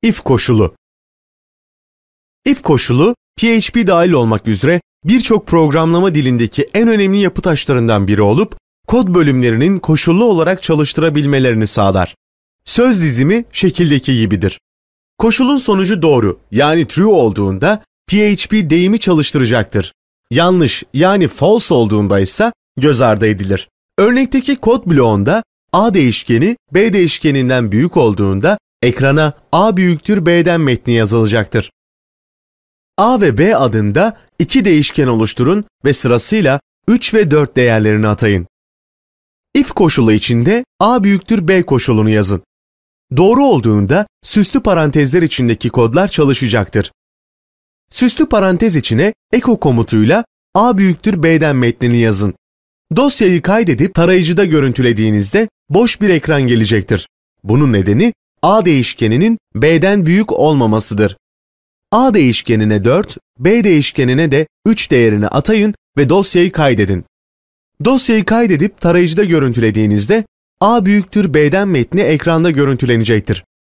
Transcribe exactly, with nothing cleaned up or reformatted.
If koşulu. If koşulu, P H P dahil olmak üzere birçok programlama dilindeki en önemli yapı taşlarından biri olup, kod bölümlerinin koşullu olarak çalıştırabilmelerini sağlar. Söz dizimi şekildeki gibidir. Koşulun sonucu doğru, yani true olduğunda P H P deyimi çalıştıracaktır. Yanlış, yani false olduğunda ise göz ardı edilir. Örnekteki kod bloğunda A değişkeni B değişkeninden büyük olduğunda ekrana A büyüktür B'den metni yazılacaktır. A ve B adında iki değişken oluşturun ve sırasıyla üç ve dört değerlerini atayın. If koşulu içinde A büyüktür B koşulunu yazın. Doğru olduğunda süslü parantezler içindeki kodlar çalışacaktır. Süslü parantez içine echo komutuyla A büyüktür B'den metnini yazın. Dosyayı kaydedip tarayıcıda görüntülediğinizde boş bir ekran gelecektir. Bunun nedeni A değişkeninin B'den büyük olmamasıdır. A değişkenine dört, B değişkenine de üç değerini atayın ve dosyayı kaydedin. Dosyayı kaydedip tarayıcıda görüntülediğinizde A büyüktür B'den metni ekranda görüntülenecektir.